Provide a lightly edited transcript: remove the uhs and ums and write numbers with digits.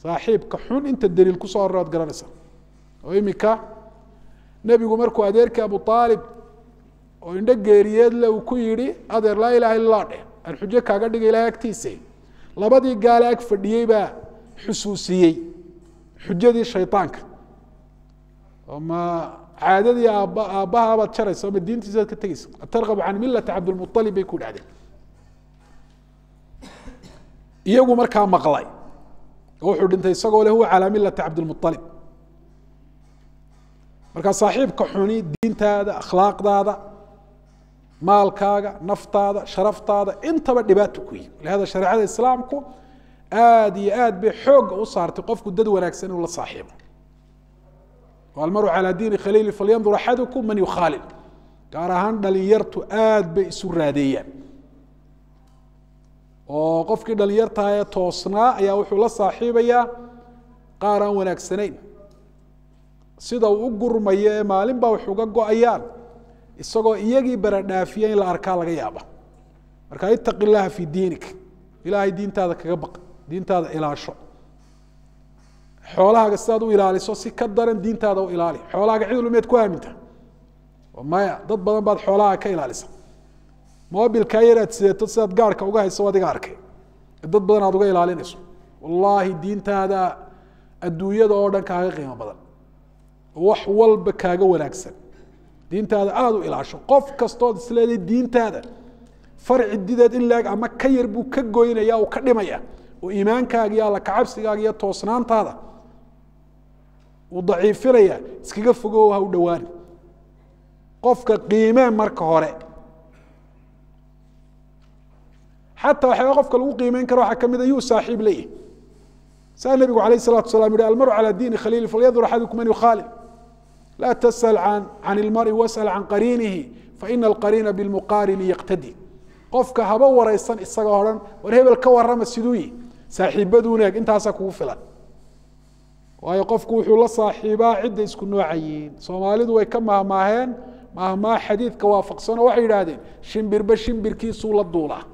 saaxiibka xun inta daliil ku soo arood garanaysa oo imika nabigu markuu adeerkii Abu Talib oo indho geeriyeed la uu ku yiri adeer la ilaaha illa Allah aan xujo kaaga dhigay ilaahay agtiisa labadii gaal ag fadhiyay baa xusuusiyay xujadii shaytaanka ama caadadii aabaha baad jarayso ama diintiisa ka tagayso tarqab an millati Abdul Muttalib bay ku dhacday iyagu markaa maqlay wuxuu dhintay isagoo leh huwa ala millati Abdul Muttalib marka saaxiibka xuni diintaada akhlaaqdaada maalkaaga naftaada sharaftaada intaba dhibaato ku yihiin leeyahay shariicada islaamku aad iyo aad bay xoog u saartay qofku dad wanaagsan inuu la saaxiibo والمرء على دين خليل فلينظر احدكم من يخالل gaarahan dhalinyartu aad bay isu raadiyeen oo qofkii dhalinyarta ah toosnaa ayaa wuxuu la saaxiibayaa qaar aan wanaagsanayn sida uu gurmayo maalin baa wuxuu ga go'ayaan isagoo iyagii baradhaafiyay la arkaa laga yaaba marka ittaqillaha fi diinik ilaahay diintaada kaga baq diintaada ilaasho xoolahaaga sidaad u ilaaliso si ka daran diintaada u ilaali xoolahaaga cid lumeed ku aaminta maya dad badan baad xoolaha ka ilaalisa mobilka yaraad sideeto sidaad gaarka uga hayso adiga arkay dad badan aad uga ilaalinayso wallahi diintaada adduunyada oo dhan kaaga qiimo badan wax walba kaaga wanaagsan diintaada aad u ilaasho qof kastood isleeday diintaada farci dideed in laag ama ka yar buu ka gooynaya oo ka dhimaya oo iimaankaaga iyo alla ka cabsigaaga iyo toosnaantaada وضعيفينيا iskaga fogow ha u dhawaan qofka qiimeen marka hore حتى waxa qofka lagu qiimeen karo waxa kamid ah yu saaxiib leeyahay saa nabigu kaleey salaatu salaam yiri almaru ala diin khalil falyadur ahadukum man yukhalil la tasal an almar'i wasal an qarinihi fa in alqarina bil muqarin yaqtadi qofka haba waraysan isaga horan war hebel ka warama siduu saaxiibaduna intaas ku filan waayo qofku wuxuu la saaxiibaa cid isku noocayiin Soomaalidu way ka mahmaaheen mahmaa xadiidka waafaqsan oo waxay yiraahdeen shimbirba shimbirkiisu la duulaa